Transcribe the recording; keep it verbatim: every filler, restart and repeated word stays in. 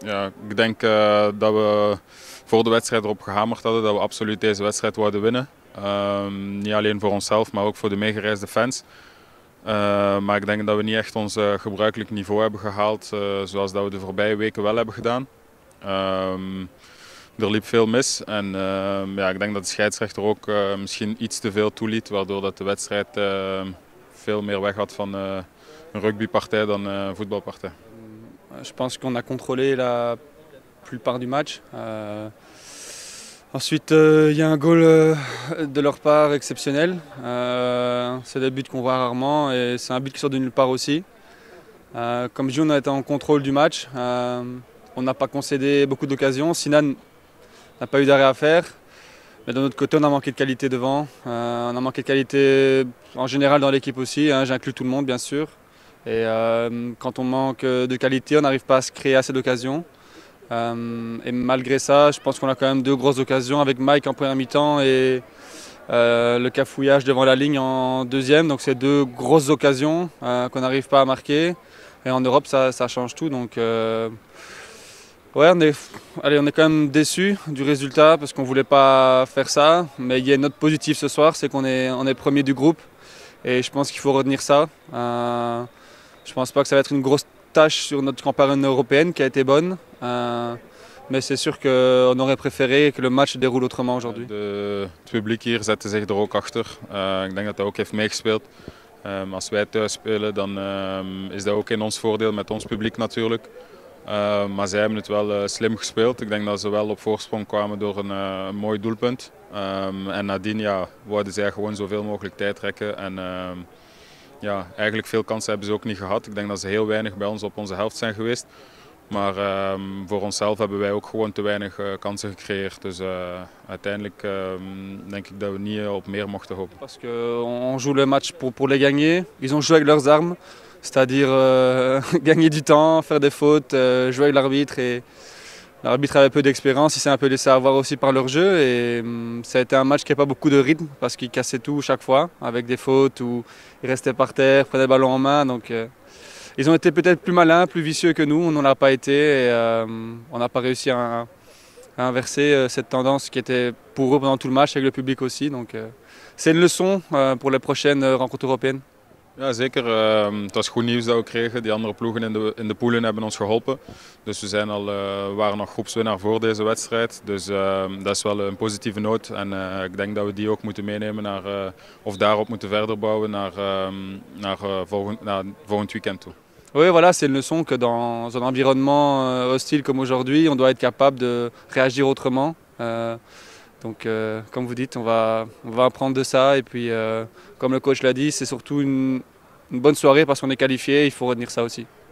Ja, ik denk uh, dat we voor de wedstrijd erop gehamerd hadden dat we absoluut deze wedstrijd wouden winnen. Uh, niet alleen voor onszelf, maar ook voor de meegereisde fans. Uh, maar ik denk dat we niet echt ons uh, gebruikelijk niveau hebben gehaald, uh, zoals dat we de voorbije weken wel hebben gedaan. Uh, er liep veel mis en uh, ja, ik denk dat de scheidsrechter ook uh, misschien iets te veel toeliet, waardoor dat de wedstrijd uh, veel meer weg had van uh, een rugbypartij dan uh, een voetbalpartij. Je pense qu'on a contrôlé la plupart du match. Euh, ensuite, il euh, y a un goal euh, de leur part exceptionnel. Euh, c'est des buts qu'on voit rarement et c'est un but qui sort de nulle part aussi. Euh, comme je dis, on a été en contrôle du match. Euh, on n'a pas concédé beaucoup d'occasions. Sinan n'a pas eu d'arrêt à faire. Mais d'un autre côté, on a manqué de qualité devant. Euh, on a manqué de qualité en général dans l'équipe aussi. Hein, j'inclus tout le monde, bien sûr. Et euh, quand on manque de qualité, on n'arrive pas à se créer assez d'occasions. Euh, et malgré ça, je pense qu'on a quand même deux grosses occasions avec Mike en première mi-temps et euh, le cafouillage devant la ligne en deuxième. Donc c'est deux grosses occasions euh, qu'on n'arrive pas à marquer. Et en Europe, ça, ça change tout. Donc euh, ouais, on est, allez, on est quand même déçus du résultat parce qu'on ne voulait pas faire ça. Mais il y a une note positive ce soir, c'est qu'on est, on est premier du groupe. Et je pense qu'il faut retenir ça. Euh, Je ne pense pas que ça va être une grosse tâche sur notre campagne européenne qui a été bonne. Euh, mais c'est sûr qu'on aurait préféré que le match se déroule autrement aujourd'hui. De, het publiek hier zette zich er ook achter. Uh, ik denk dat dat ook heeft meegespeeld. Um, als wij thuis spelen, dan um, is dat ook in ons voordeel met ons publiek natuurlijk. Uh, maar zij hebben het wel uh, slim gespeeld. Ik denk dat ze wel op voorsprong kwamen door een, uh, een mooi doelpunt. Um, en nadien ja, wouden zij gewoon zoveel mogelijk tijd trekken. En, um, Ja, eigenlijk veel kansen hebben ze ook niet gehad. Ik denk dat ze heel weinig bij ons op onze helft zijn geweest. Maar uh, voor onszelf hebben wij ook gewoon te weinig uh, kansen gecreëerd. Dus uh, uiteindelijk uh, denk ik dat we niet uh, op meer mochten hopen. Parce qu'on joue le match pour, pour les gagner. Ils ont joué avec leurs armes. C'est-à-dire euh, gagner du temps, faire des fautes, euh, jouer avec l'arbitre. Et l'arbitre avait peu d'expérience, il s'est un peu laissé avoir aussi par leur jeu. Et hum, ça a été un match qui n'a pas beaucoup de rythme parce qu'ils cassaient tout chaque fois avec des fautes ou ils restaient par terre, prenaient le ballon en main. Donc, euh, ils ont été peut-être plus malins, plus vicieux que nous, on n'en l'a pas été. Et, euh, on n'a pas réussi à, à inverser euh, cette tendance qui était pour eux pendant tout le match avec le public aussi. Donc, euh, c'est une leçon euh, pour les prochaines rencontres européennes. Ja, zeker. Uh, het was goed nieuws dat we kregen. Die andere ploegen in de, in de poelen hebben ons geholpen. Dus we zijn al, uh, waren nog groepswinnaar voor deze wedstrijd. Dus uh, dat is wel een positieve noot. En uh, ik denk dat we die ook moeten meenemen naar, uh, of daarop moeten verder bouwen naar, uh, naar, uh, volgend, naar volgend weekend toe. Oui, voilà, c'est une leçon que dans un environnement hostile comme aujourd'hui, on doit être capable de réagir autrement. Euh, Donc, euh, comme vous dites, on va, on va apprendre de ça. Et puis, euh, comme le coach l'a dit, c'est surtout une, une bonne soirée parce qu'on est qualifié. Il faut retenir ça aussi.